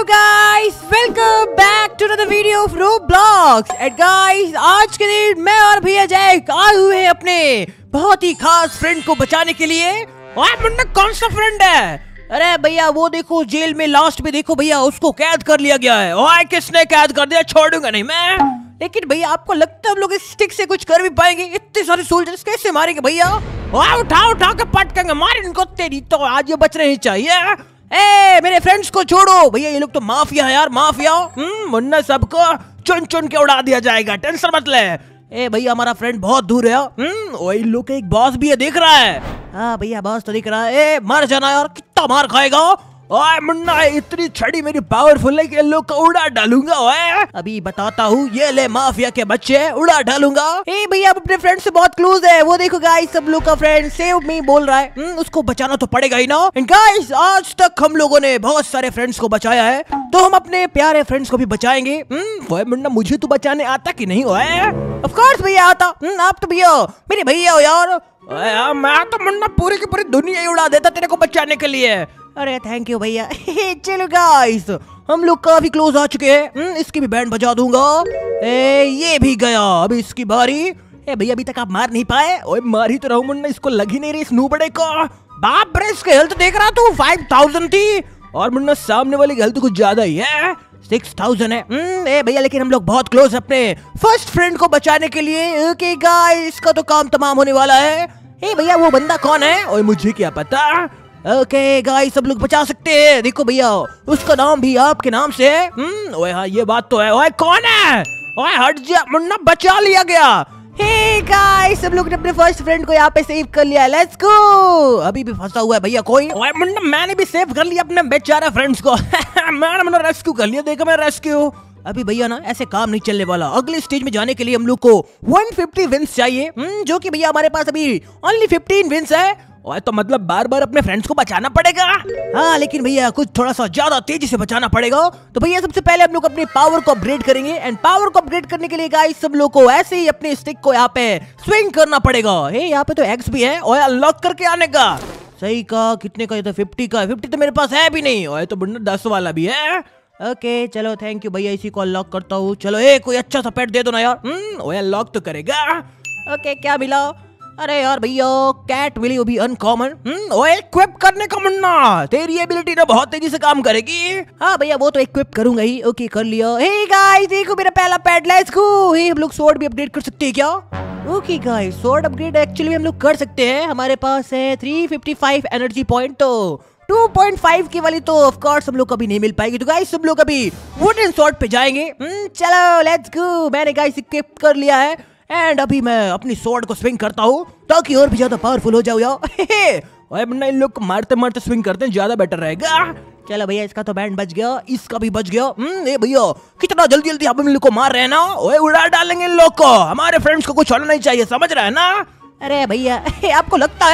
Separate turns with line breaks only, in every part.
Guys, welcome back to another video of Roblox. And guys, आज के दिन मैं और भैया जैक आए हुए हैं अपने बहुत ही खास फ्रेंड को बचाने के लिए। ओए मुन्ना, कौन सा फ्रेंड है? अरे भैया वो देखो, जेल में लास्ट में देखो भैया, उसको कैद कर लिया गया है। ओए किसने कैद कर दिया? छोड़ूंगा नहीं मैं। लेकिन भैया आपको लगता है हम लोग इस स्टिक से कुछ कर भी पाएंगे? इतने सारे सोल्जर्स कैसे मारेंगे भैया? उठा उठा के पटकेंगे, मार इनको। तेरी तो आज ये बचने ही चाहिए। ए मेरे फ्रेंड्स को छोड़ो भैया, ये लोग तो माफिया है यार, माफिया। मुन्ना सबको चुन चुन के उड़ा दिया जाएगा, टेंशन मत ले। ए भैया हमारा फ्रेंड बहुत दूर है। इन लोग का एक बॉस भी है, दिख रहा है। हाँ भैया बॉस तो दिख रहा है। ए मर जाना यार, कितना मार खाएगा। ओए मुन्ना, इतनी छड़ी मेरी पावरफुल है कि इन लोग को उड़ा डालूंगा। ओए अभी बताता हूँ, ये ले माफिया के बच्चे, उड़ा डालूंगा। ए भैया आप अपने फ्रेंड से बहुत क्लोज है, वो देखो गाइस, सब लोग का फ्रेंड सेव मी बोल रहा है। उसको बचाना तो पड़ेगा ही ना। एंड गाइस, आज तक हम लोगों ने बहुत सारे फ्रेंड्स को बचाया है, तो हम अपने प्यारे फ्रेंड्स को भी बचाएंगे। ओए मुन्ना, मुझे तो बचाने आता कि नहीं? ओए ऑफ कोर्स भैया आता। आप तो भैया मेरे भैया हो यार। मैं तो मुन्ना पूरी की पूरी दुनिया ही उड़ा देता तेरे को बचाने के लिए। अरे थैंक यू भैया। चलो गाइस, हम लोग काफी क्लोज आ चुके हैं। इसकी भी बैंड बजा दूंगा। ये भी गया, अभी इसकी बारी। भैया अभी तक आप मार नहीं पाए? ओए मार ही तो रहा हूं मुन्ना, इसको लग ही नहीं रही इस नूबड़े को। बाप रे, इसके हेल्थ देख रहा तू 5000 थी, और मुन्ना सामने वाली हेल्थ कुछ ज्यादा ही है, 6000 है। भैया लेकिन हम लोग बहुत क्लोज अपने फर्स्ट फ्रेंड को बचाने के लिए। ओके गाइस, इसका तो काम तमाम होने वाला है। भैया वो बंदा कौन है? ओए मुझे क्या पता। ओके गाइस, सब लोग बचा सकते हैं। देखो भैया, उसका नाम भी आपके नाम से है। ओए हाँ ये बात तो है। ओए कौन है? ओए हट जा मुन्ना, बचा लिया गया। हे गाइस, सब लोग ने अपने फर्स्ट फ्रेंड को यहाँ पे सेव कर लिया। Let's go. अभी भी फंसा हुआ है भैया कोई। ओए मुन्ना, मैंने भी सेव कर लिया अपने बेचारे फ्रेंड्स को। मैंने रेस्क्यू कर लिया, देखो मैं रेस्क्यू। अभी भैया ना ऐसे काम नहीं चलने वाला। अगले स्टेज में जाने के लिए हम लोग को 150 विंस चाहिए, जो कि भैया हमारे पास अभी ओनली 15 विंस है। और तो मतलब बार बार अपने फ्रेंड्स को बचाना पड़ेगा। हाँ लेकिन भैया कुछ थोड़ा सा ज्यादा तेजी से बचाना पड़ेगा। तो भैया सबसे पहले हम लोग अपनी पावर को अपग्रेड करेंगे। एंड पावर को अपग्रेड करने के लिए गाइस, सब लोग को ऐसे ही अपने स्टिक को यहाँ पे स्विंग करना पड़ेगा। यहाँ पे तो एक्स भी है, और अनलॉक करके आने का। सही का कितने का? ये तो 50 का। 50 तो मेरे पास है भी नहीं। और तो 10 वाला भी है। ओके चलो थैंक यू भैया, इसी को अनलॉक करता हूँ। चलो कोई अच्छा सा पेट दे दो ना यार। अनलॉक तो करेगा। ओके क्या मिला? अरे यार भैया कैट मिली, वो भी अनकॉमन। इक्विप करने का मुन्ना, तेरी एबिलिटी ना बहुत तेजी से काम करेगी। हाँ भैया वो तो इक्विप करूंगा ही। ओके कर लिया। हे गाइस देखो मेरा पहला पेट, लेट्स गो। हम लोग स्वॉर्ड भी अपग्रेड कर सकते हैं क्या? Okay guys, sword upgrade actually हम लोग कर सकते हैं। हमारे पास है 355 एनर्जी पॉइंट, तो 2.5 की वाली तो ऑफ कोर्स हम लोग कभी नहीं मिल पाएगी। तो गाइस सब लोग अभी वुडन स्वॉर्ड पे जाएंगे। चलो लेट्स गो। मैंने गाइस इक्विप कर लिया है। एंड अभी मैं अपनी स्वॉर्ड को स्विंग करता हूँ, ताकि और भी ज्यादा पावरफुल हो जाओ यार। मुन्ना, इन लोग को मारते मारते स्विंग करते हैं, ज्यादा बेटर रहेगा। चलो भैया इसका तो बैंड बच गया, इसका भी बच गया। भैया कितना जल्दी जल्दी आप इन लोग को मार रहे हैं ना। उड़ा डालेंगे इन लोग को। हमारे फ्रेंड्स को कुछ होना नहीं चाहिए, समझ रहे हैं ना? अरे भैया आपको लगता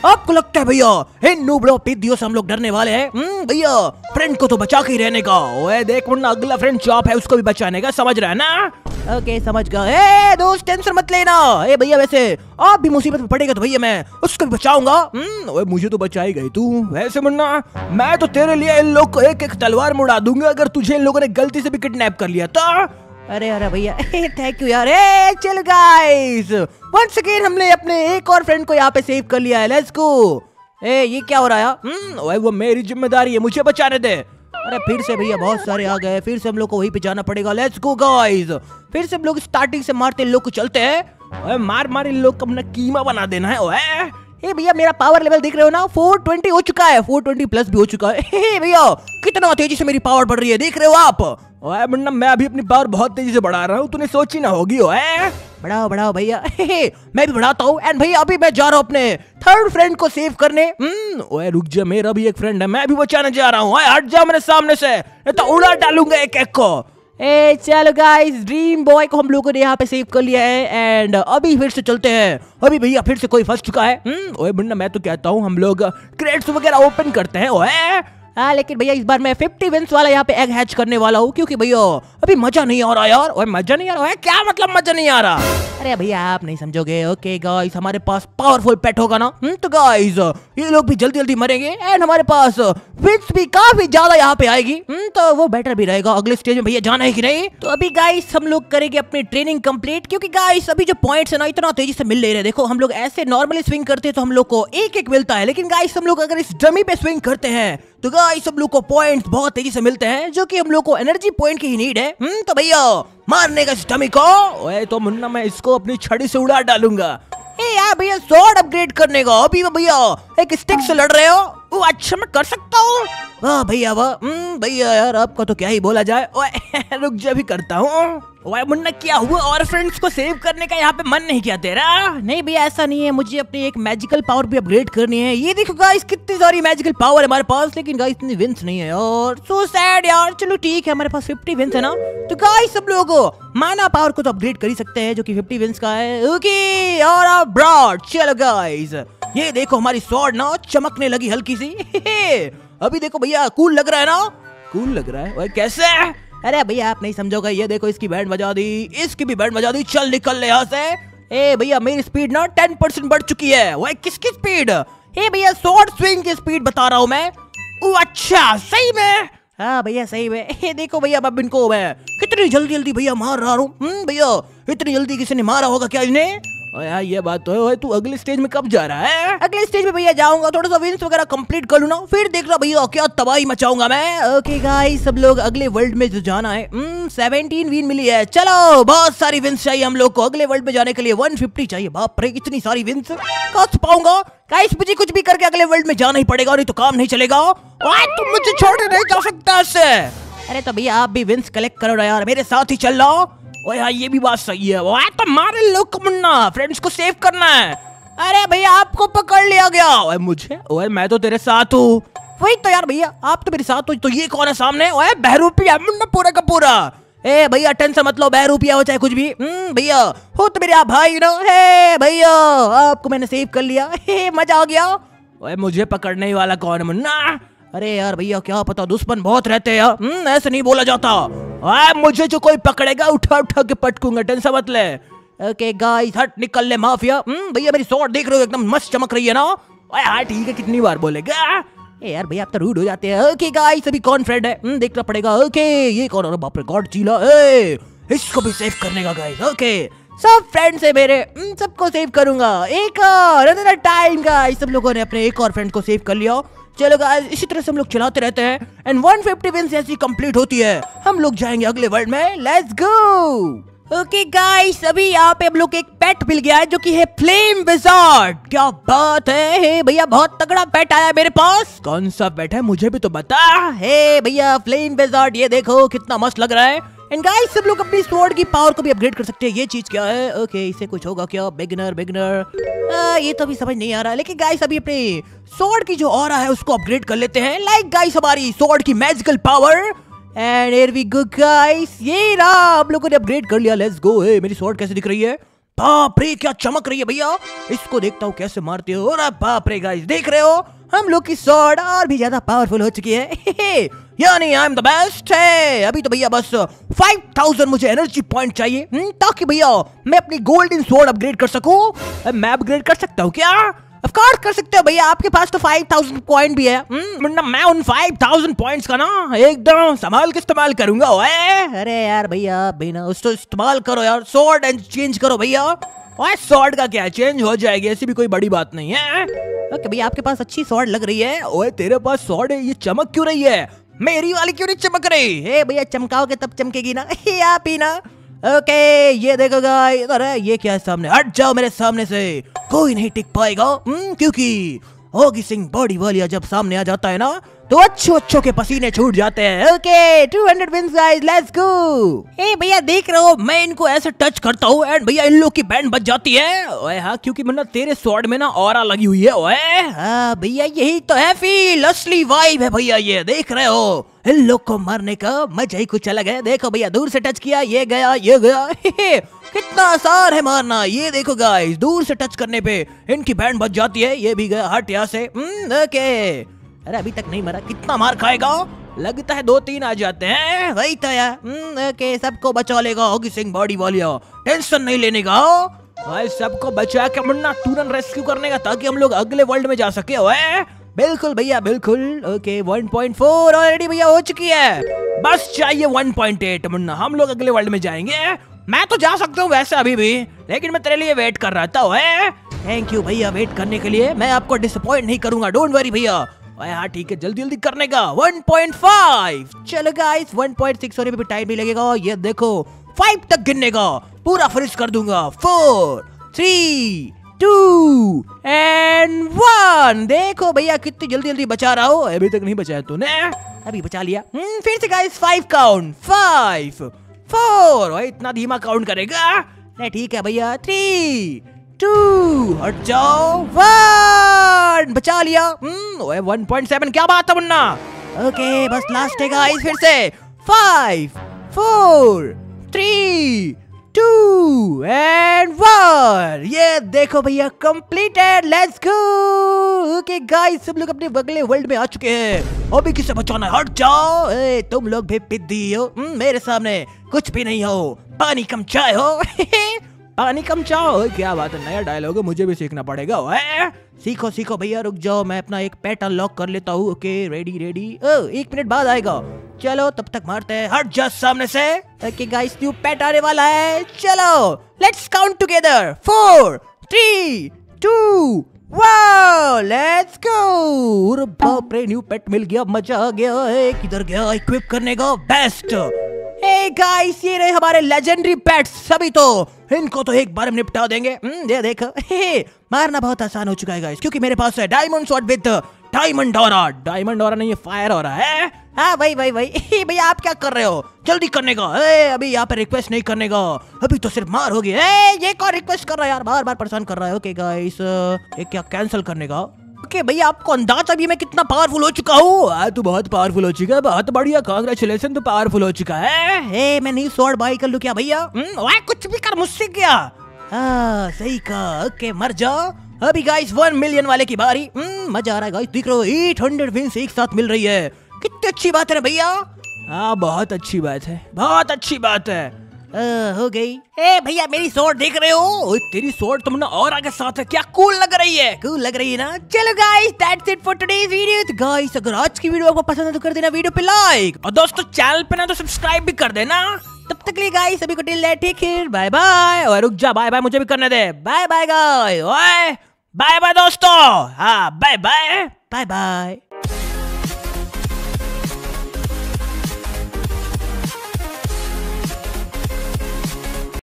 है भैया इन नूबड़ों पिद्दियों से हम लोग डरने वाले हैं? भैया फ्रेंड को तो बचा के ही रहने का। ओए देख मुन्ना, अगला फ्रेंड चॉप है, उसको भी बचाने का, समझ रहा है ना? ओके समझ गया। दोस्त टेंशन मत लेना। भैया वैसे आप भी मुसीबत में पड़ेगा तो भैया मैं उसको भी बचाऊंगा। ओए मुझे तो बचाएगा ही तू। वैसे मुन्ना, मैं तो तेरे लिए इन लोग को एक एक तलवार में उड़ा दूंगा, अगर तुझे इन लोगों ने गलती से भी किडनैप कर लिया तो। अरे भैया थैंक यू यार। चल गाइस, वंस अगेन हमने अपने एक और फ्रेंड को यहाँ पे सेव कर लिया है। Let's go. ये क्या हो रहा है? वो मेरी जिम्मेदारी है, मुझे बचाने दे। अरे फिर से भैया बहुत सारे आ गए, फिर से हम लोग को वहीं पे जाना पड़ेगा। लेट्स गो गाइस, फिर से हम लोग स्टार्टिंग से मारते इन लोग को चलते हैं। मार इन लोग को अपना कीमा बना देना है। भैया मेरा पावर लेवल देख रहे हो ना, 420 हो चुका है, 420 प्लस भी हो चुका है। भैया कितना तेजी से मेरी पावर बढ़ रही है, देख रहे हो आप? मुन्ना, मैं अभी अपनी पावर बहुत तेजी से बढ़ा रहा हूँ, तूने सोची ना होगी। बढ़ाओ भैया। मैं भी बढ़ाता हूँ। एंड भैया अभी मैं जा रहा हूँ अपने थर्ड फ्रेंड को सेव करने। रुक जा, मेरा भी एक फ्रेंड है, मैं भी बचाने जा रहा हूँ। हट जा मेरे सामने से, तो उड़ा डालूंगा एक एक को। चलो गाइस, ड्रीम बॉय को हम लोगों ने यहाँ पे सेव कर लिया है। एंड अभी फिर से चलते हैं। अभी भैया फिर से कोई फंस चुका है। मुन्ना, मैं तो कहता हूँ हम लोग क्रेट्स वगैरह ओपन करते हैं। लेकिन भैया इस बार मैं 50 विंस वाला यहाँ पे एग हैच करने वाला हूँ, क्योंकि भैया अभी मजा नहीं आ रहा यार। ओए मजा नहीं आ रहा है? क्या मतलब मजा नहीं आ रहा? अरे भैया आप नहीं समझोगे। ओके गाइस, हमारे पास पावरफुल पेट होगा ना, तो गाइस ये लोग भी जल्दी जल्दी मरेंगे एंड हमारे पास विंस भी काफी ज्यादा यहाँ पे आएगी, तो वो बेटर भी रहेगा। अगले स्टेज में भैया जाना है कि नहीं? तो अभी गाइस हम लोग करेंगे अपनी ट्रेनिंग कंप्लीट, क्योंकि गाइस अभी जो पॉइंट्स है ना इतना तेजी से मिल नहीं रहे। देखो हम लोग ऐसे नॉर्मली स्विंग करते हैं तो हम लोग को एक एक मिलता है, लेकिन गाइस हम लोग अगर इस डमी पे स्विंग करते हैं तो गाइस हम लोग को पॉइंट्स बहुत तेजी से मिलते हैं, जो कि हम लोग को एनर्जी पॉइंट की ही नीड है। तो भैया मारने का इस डमी को। ओए तो मुन्ना मैं इसको अपनी छड़ी से उड़ा डालूंगा। यार भैया स्वॉर्ड अपग्रेड करने का अभी भैया एक स्टिक से लड़ रहे हो? अच्छा मैं कर सकता हूँ। वाह भैया वाह। भैया यार आपका तो क्या ही बोला जाए। ओए रुक जा भी करता हूँ। ओए मुन्ना क्या हुआ? और फ्रेंड्स को सेव करने का यहाँ पे मन नहीं किया तेरा? नहीं भैया ऐसा नहीं है, मुझे अपनी एक मैजिकल पावर भी अपग्रेड करनी है। ये देखो गाइस कितनी सारी मैजिकल पावर है हमारे पास, लेकिन गाइस इतनी विंस नहीं है यार। सो सैड यार। चलो ठीक है, हमारे पास 50 विंस है ना, तो गाइस सब लोग माना पावर को तो अपग्रेड कर ही सकते हैं, जो कि 50 विंस का है। ओके और आप ब्रॉड। चलो गाइस ये देखो हमारी स्वॉर्ड ना चमकने लगी हल्की सी। अभी देखो भैया कूल लग रहा है ना? कूल लग रहा है। ओए कैसे? अरे भैया आप नहीं समझोगे। ये देखो इसकी बैंड बजा दी, इसकी भी बैंड बजा दी। चल निकल यहाँ से। ए भैया मेरी स्पीड ना 10% बढ़ चुकी है। ओए किसकी स्पीड? ए भैया स्वॉर्ड स्विंग की स्पीड बता रहा हूँ मैं। अच्छा सही में? हाँ भैया सही में। ये देखो भैया अब इनको मैं कितनी जल्दी जल्दी भैया मार रहा हूँ। भैया इतनी जल्दी किसी ने मारा होगा क्या इन्हें? यार ये बात तो है। तू अगले स्टेज में कब जा रहा है? अगले स्टेज में भैया जाऊंगा, थोड़ा सा विंस वगैरह कंप्लीट कर लूँ ना, फिर देख रहा भैया क्या तबाही मचाऊंगा मैं। ओके गाइस सब लोग अगले वर्ल्ड में जो जाना है 17 विन मिली है। चलो बहुत सारी विंस चाहिए हम लोग को अगले वर्ल्ड में जाने के लिए। 150 चाहिए। बाप रे इतनी सारी विंस कहाँ से पाऊंगा? गाइस मुझे कुछ भी करके अगले वर्ल्ड में जाना ही पड़ेगा, नहीं तो काम नहीं चलेगा। तुम मुझे छोड़ नहीं जा सकता इससे। अरे तो भैया आप भी विंस कलेक्ट करो ना यार, मेरे साथ ही चल लो। ओए हाँ ये भी बात सही है। ओए तो मारे लोग मुन्ना, फ्रेंड्स को सेव करना है। अरे भैया आपको पकड़ लिया गया। ओए मुझे? ओए मैं तो तेरे साथ हूँ। वही तो यार भैया आप तो मेरे साथ हो। तो ये कौन है सामने? ओए बहरूपिया मुन्ना पूरा का पूरा। ए भैया टेंशन मत लो, बहरूपिया हो चाहे कुछ भी। भैया हो तो मेरे आप भाई ना। हे भैया आपको मैंने सेव कर लिया। मजा आ गया। ओए मुझे पकड़ने ही वाला कौन है मुन्ना? अरे यार भैया क्या पता दुश्मन बहुत रहते हैं यार। ऐसे नहीं बोला जाता। मुझे जो कोई पकड़ेगा उठा उठा के पटकूंगा, टेंशन मत ले। ओके गाइस हट निकल ले माफिया। भैया मेरी स्वॉर्ड देख रहे हो एकदम मस्त चमक रही है ना? हाँ ठीक है, कितनी बार बोलेगा? यार भैया आप तो रूड हो जाते हैं। ओके गाइस अभी कौन फ्रेंड है देखना पड़ेगा। ओके ये कौन है? बाप रे गॉड चीला। इसको भी सेव करने का गाइस। ओके सब फ्रेंड्स है मेरे, सबको सेव करूंगा। एक और टाइम गाइस सब लोगों ने अपने एक और फ्रेंड को सेव कर लिया। चलो गाइस इसी तरह से हम लोग चलाते रहते हैं एंड 150 विंस ऐसी कंप्लीट होती है, हम लोग जाएंगे अगले वर्ल्ड में। Let's go. ओके गाइस अभी यहाँ पे हम लोग एक पेट मिल गया है, जो कि है फ्लेम विजार्ड। क्या बात है भैया, बहुत तगड़ा पेट आया मेरे पास। कौन सा पेट है मुझे भी तो बता। हे भैया फ्लेम विजार्ड, ये देखो कितना मस्त लग रहा है। एंड गाइस सब लोग अपनी स्वॉर्ड की पावर को भी अपग्रेड कर सकते हैं। ये चीज क्या है? ओके इससे कुछ होगा क्या? बिगिनर ये तो अभी समझ नहीं आ रहा, लेकिन गाइस अभी अपनी स्वॉर्ड की जो ऑरा है उसको अपग्रेड कर लेते हैं। लाइक गाइस हमारी स्वॉर्ड की magical power and here we go guys. ये रहा हम लोगों ने अपग्रेड कर लिया। Let's go. मेरी स्वॉर्ड कैसे दिख रही है? बाप रे क्या चमक रही है भैया। इसको देखता हूँ कैसे मारते हो। अरे बाप रे गाइस देख रहे हो हम लोग की स्वॉर्ड और भी ज्यादा पावरफुल हो चुकी है। यानी आई एम द बेस्ट है। अभी तो भैया बस 5000 मुझे एनर्जी पॉइंट चाहिए, ताकि भैया मैं अपनी गोल्डन स्वॉर्ड अपग्रेड कर सकूं। मैं अपग्रेड कर सकता हूँ क्या? ऑफ कोर्स कर सकते हो भैया, आपके पास तो 5000 पॉइंट भी है। मैं उन 5000 पॉइंट्स का ना एकदम संभाल के इस्तेमाल करूंगा। अरे यार भैया बिना उसको इस्तेमाल करो यार, स्वॉर्ड एंड चेंज करो भैया। ओए स्वॉर्ड का क्या चेंज हो जाएगी, ऐसी भी कोई बड़ी बात नहीं है। ओके भैया आपके पास अच्छी स्वॉर्ड लग रही है। ओए तेरे पास स्वॉर्ड है, ये चमक क्यों रही है? मेरी वाली क्यों नहीं चमक रही? हे भैया चमकाओगे तब चमकेगी ना। आप ही ना। ओके ये देखो गाइस। अरे ये क्या है सामने? हट जाओ मेरे सामने से, कोई नहीं टिक पाएगा। क्योंकि होगी सिंह बॉडी वाली जब सामने आ जाता है ना तो अच्छों के पसीने छूट जाते हैं। Okay 200 wins guys, let's go. ए भैया देख रहे हो मैं इनको ऐसे टच करता हूँ एंड भैया इन लोग की बैंड बज जाती है। ओए हाँ क्योंकि मतलब तेरे स्वॉर्ड में ना ऑरा लगी हुई है। ओए हाँ भैया यही तो है फील, असली वाइब है भैया। ये देख रहे हो इन लोग को मारने का मजा ही कुछ अलग है। देखो भैया दूर से टच किया, ये गया ये गया। कितना आसान है मारना। ये देखो गाइस दूर से टच करने पे इनकी बैंड बज जाती है। ये भी गया, हट यहाँ से। ओके अरे अभी तक नहीं मरा, कितना मार खाएगा? लगता है 2-3 आ जाते हैं। वही तो यार। ओके, सबको बचा लेगा होगी सिंह बॉडी वालिया, टेंशन नहीं लेने का। भाई सबको बचा के मुन्ना तुरंत रेस्क्यू करने का, ताकि हम लोग अगले वर्ल्ड में जा सके। ओए बिल्कुल भैया बिल्कुल। ओके 1.4 ऑलरेडी भैया हो चुकी है, बस चाहिए 1.8 मुन्ना, हम लोग अगले वर्ल्ड में जाएंगे। मैं तो जा सकता हूँ वैसे अभी भी, लेकिन मैं तेरे लिए वेट कर रहा था। ओए थैंक यू भैया वेट करने के लिए, मैं आपको डिसअपॉइंट नहीं करूंगा, डोंट वरी भैया। हाँ ठीक है, जल्दी जल्दी करने का। 1.5 चलो गाइस, 1.6 होने में भी टाइम नहीं लगेगा। ये देखो 5 तक गिनने का, पूरा फ्रीज कर दूंगा। 4 3 2 एंड 1। देखो भैया कितनी जल्दी जल्दी बचा रहा हो। अभी तक नहीं बचाया तूने, अभी बचा लिया। फिर से गाइस 5 काउंट, 5 4। इतना धीमा काउंट करेगा? नहीं ठीक है भैया। 3 2 हट जाओ, 1 बचा लिया। 1.7 क्या बात है मुन्ना। ओके बस लास्ट है गाइस, फिर से 5 4 3 2 एंड 1। ये देखो भैया completed, let's go. Okay guys सब लोग अपने अगले वर्ल्ड में आ चुके हैं। अभी किसे बचाना है? हट जाओ। तुम लोग भी पिद्दी हो, मेरे सामने कुछ भी नहीं हो, पानी कम चाय हो। पानी कम चाहो, क्या बात है, नया डायलॉग है, मुझे भी सीखना पड़ेगा। सीखो सीखो भैया, रुक जाओ मैं अपना एक पेट अनलॉक कर लेता हूँ। ओके रेडी रेडी, 1 मिनट बाद आएगा। चलो तब तक मारते हैं, हट जा सामने से। ओके गाइस न्यू पेट आने वाला है, चलो let's count together. 4 3 2 1 let's go. अरे बाप रे, न्यू पेट मिल गया, मजा आ गया है। किधर गया इक्विप करने का? बेस्ट। हे गाइस ये रहे हमारे लेजेंडरी पेट्स, सभी तो इनको तो एक बार में निपटा देंगे। ये देखो मारना बहुत आसान हो चुका है गाइस, क्योंकि मेरे पास है diamond sword with diamond aura. Diamond aura नहीं, ये फायर ऑरा है। हाँ भाई भाई भाई भैया आप क्या कर रहे हो? जल्दी करने का। अभी यहाँ पे रिक्वेस्ट नहीं करने का, अभी तो सिर्फ मार होगी। ये कौन रिक्वेस्ट कर रहा है यार, बार बार परेशान कर रहा है। ओके गाइस ये क्या कैंसिल करने का? ओके भैया आपको अंदाजा भी मैं कितना पावरफुल हो चुका हूँ? तू बहुत पावरफुल हो चुका है, बहुत बढ़िया, कांग्रेचुलेशन, तू पावरफुल हो चुका है। मैं न्यू स्वॉर्ड बाई कर लूं क्या भैया? कुछ भी कर, मुझसे क्या? सही कहा। ओके मर जाओ। अभी गाइस 1 मिलियन वाले की बारी। मजा आ रहा है गाइस, देख रहे हो 800 विंस एक साथ मिल रही है, कितनी अच्छी बात है ना भैया। हाँ बहुत अच्छी बात है, बहुत अच्छी बात है। हो गई। भैया मेरी स्वॉर्ड देख रहे हो? तेरी स्वॉर्ड तुमने और आगे साथ है, क्या कूल लग रही है। कूल लग रही है ना। चलो guys that's it for today's video. तो गाइस अगर आज की वीडियो आपको पसंद है तो कर देना वीडियो पे लाइक, और दोस्तों चैनल पे ना तो सब्सक्राइब भी कर देना। तब तक के लिए गाइस सभी को till take care, bye bye. और रुक जा, बाय बाय मुझे भी करने दे। Bye bye guys, bye bye दोस्तों। हाँ बाय बाय बाय बाय।